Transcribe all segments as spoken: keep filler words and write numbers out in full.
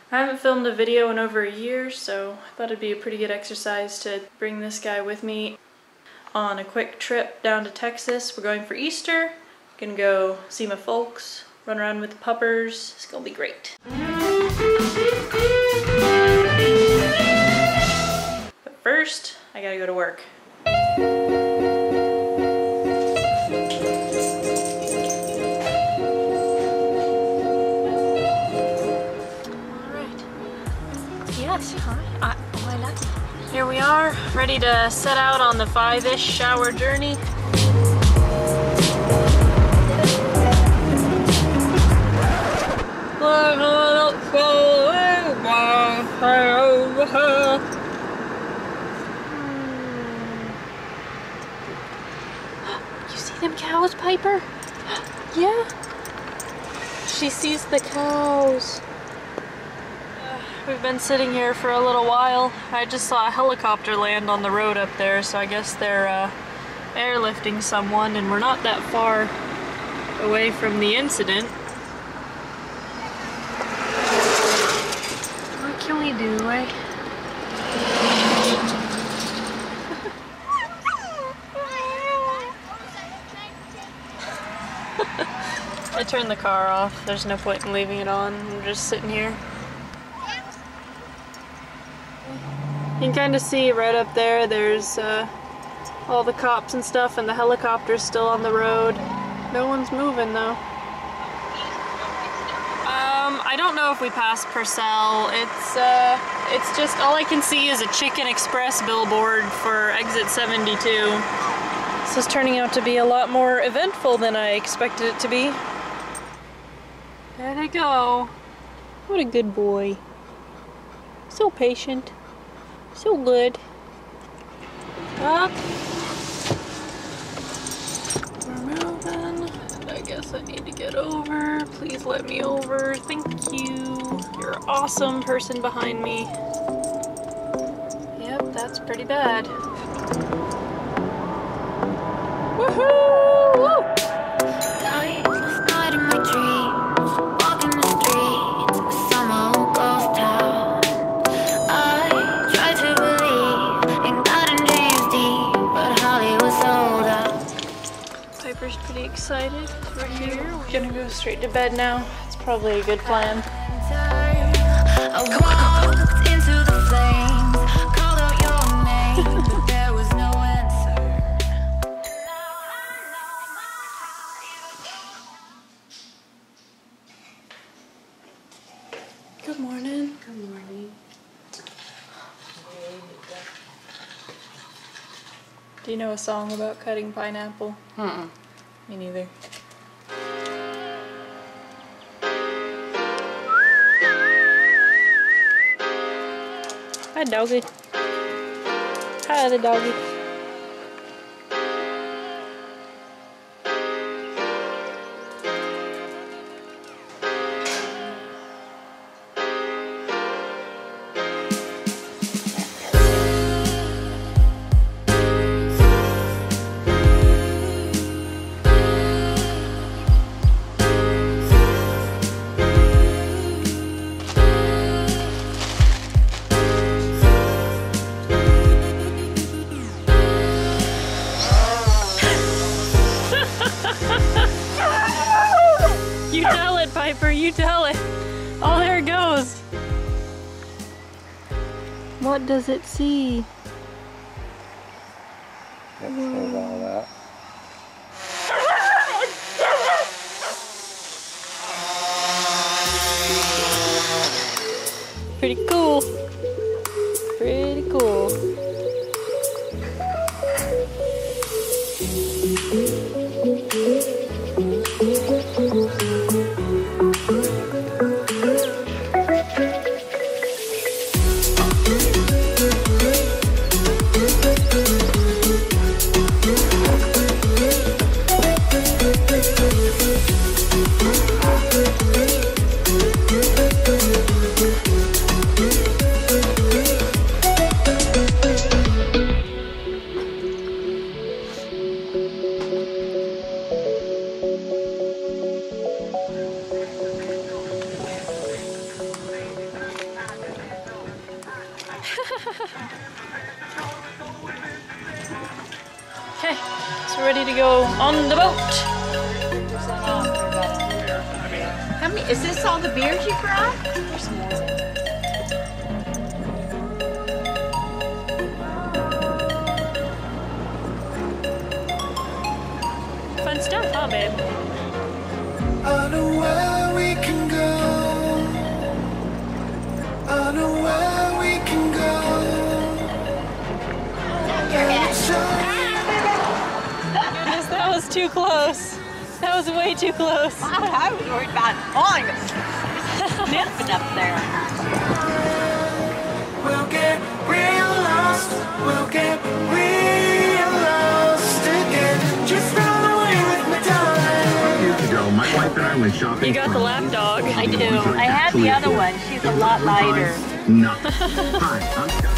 I haven't filmed a video in over a year, so I thought it'd be a pretty good exercise to bring this guy with me on a quick trip down to Texas. We're going for Easter. Gonna go see my folks, run around with the puppers. It's gonna be great. But first, I gotta go to work. Yes, I, why not? Here we are, ready to set out on the five-ish hour journey. You see them cows, Piper? Yeah. She sees the cows. We've been sitting here for a little while. I just saw a helicopter land on the road up there, so I guess they're uh, airlifting someone, and we're not that far away from the incident. What can we do, right? I turned the car off. There's no point in leaving it on. I'm just sitting here. You can kind of see right up there, there's uh, all the cops and stuff, and the helicopter's still on the road. No one's moving though. Um, I don't know if we passed Purcell. It's, uh, it's just, all I can see is a Chicken Express billboard for exit seventy-two. This is turning out to be a lot more eventful than I expected it to be. There they go. What a good boy. So patient. So good. Up. We're moving. And I guess I need to get over. Please let me over. Thank you. You're an awesome person behind me. Yep, that's pretty bad. Woohoo! Woo! Piper's pretty excited. We're here. We're gonna go straight to bed now. It's probably a good plan. I walked into the flames, called out your name, but there was no answer. Good morning. Good morning. Do you know a song about cutting pineapple? Mm-mm. Me neither. Hi, doggy. Hi, the doggy. You tell it, Piper, you tell it. Oh, there it goes. What does it see? Yep, there's all that. Pretty cool. Pretty cool. Okay, so we're ready to go on the boat. How many, is this all the beers you brought? There's some more. Fun stuff, huh, babe? I know where we can go. I know where we can go. Goodness, that was too close. That was way too close. I was worried about falling. Sniffing up there. We'll get real lost. We'll get real lost again. Just run away with me, darling. Years ago, my wife and I went shopping. You got the lap dog. I do. I had the other one. She's a lot lighter. No. Hi, I'm Scott.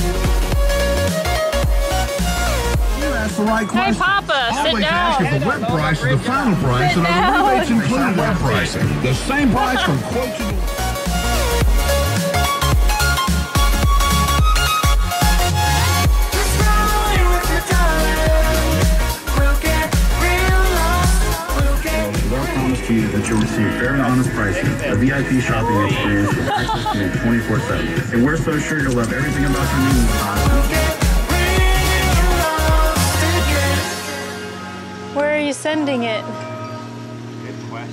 You asked the right Hey, question. Papa, sit Always ask down. if the web price is the final price, Sit and are the down. rebates included web pricing. The same price from quote to Just run away with me, darling. We'll get real lost. We'll get Our promise to you that you'll receive fair and honest pricing, a V I P shopping experience with access to you twenty-four seven. And we're so sure you'll love everything about your new spot. get real lost again. Where are you sending it? Good question.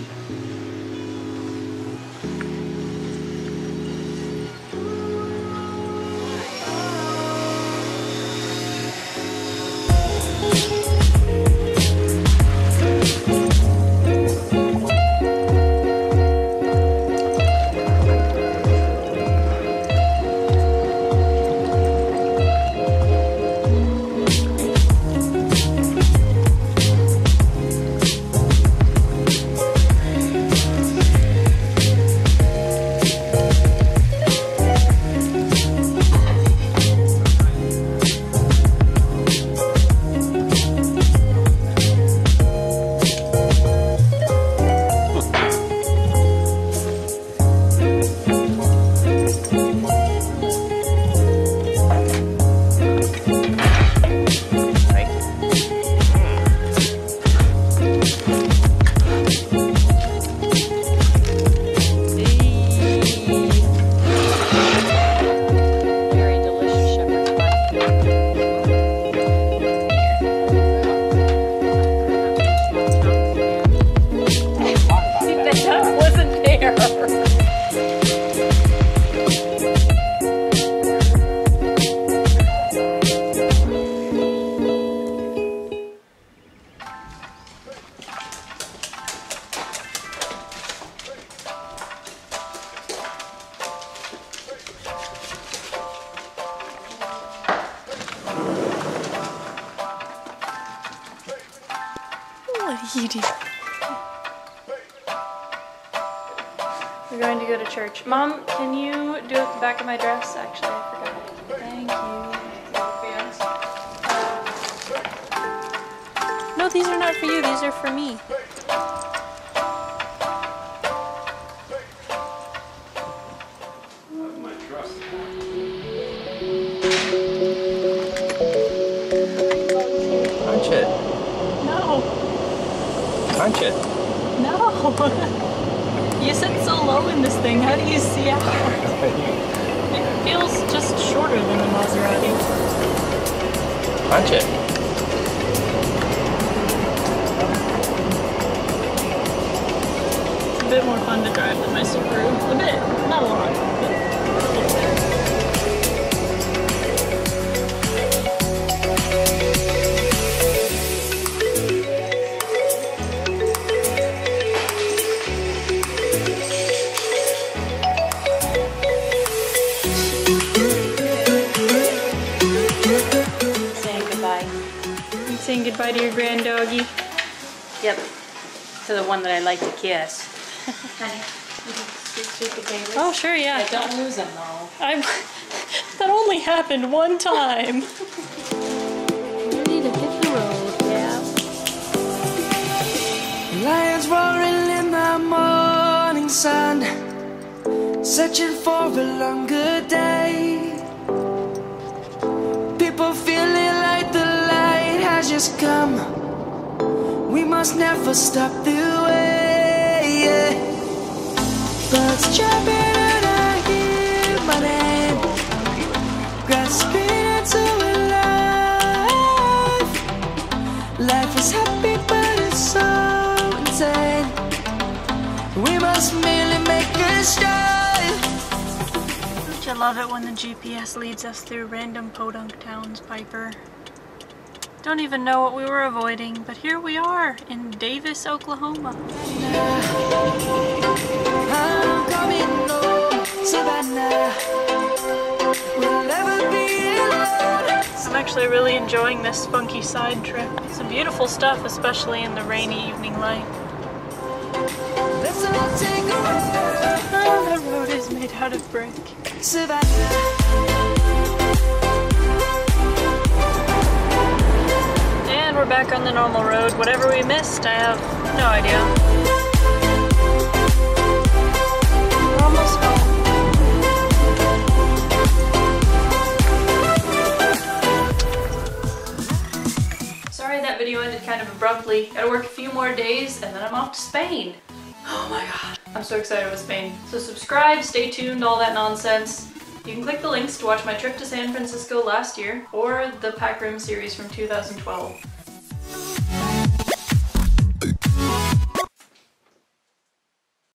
Very delicious shepherd's pie. The duck wasn't there. What are you doing? We're going to go to church. Mom, can you do it the back of my dress? Actually, I forgot. Thank you. No, these are not for you. These are for me. Punch it. No. Punch it. No. You sit so low in this thing. How do you see out? It feels just shorter than the Maserati. Punch it. It's a bit more fun to drive than my Subaru. A bit. Not a lot. But a little bit. Saying goodbye. You saying goodbye to your grand doggy? Yep. To the one that I like to kiss. Honey, sweet potatoes. Oh, sure, yeah. Don't lose them though. I'm, that only happened one time. Ready to hit the road. Yeah. Lions roaring in the morning sun, searching for a longer day. just come. We must never stop the way. Yeah. Birds chirping and I hear my name, grasping into life. Life is happy but it's so insane. We must merely make a start. Don't you love it when the G P S leads us through random podunk towns, Piper? Don't even know what we were avoiding, but here we are in Davis, Oklahoma. I'm coming home, Savannah. We'll never be alone. I'm actually really enjoying this funky side trip. Some beautiful stuff, especially in the rainy evening light. Let's all take a ride. Oh, the road is made out of brick. Savannah. And we're back on the normal road. Whatever we missed, I have no idea. We're almost home. Sorry that video ended kind of abruptly. Gotta work a few more days and then I'm off to Spain. Oh my god. I'm so excited about Spain. So subscribe, stay tuned, all that nonsense. You can click the links to watch my trip to San Francisco last year or the Pack Rim series from two thousand twelve.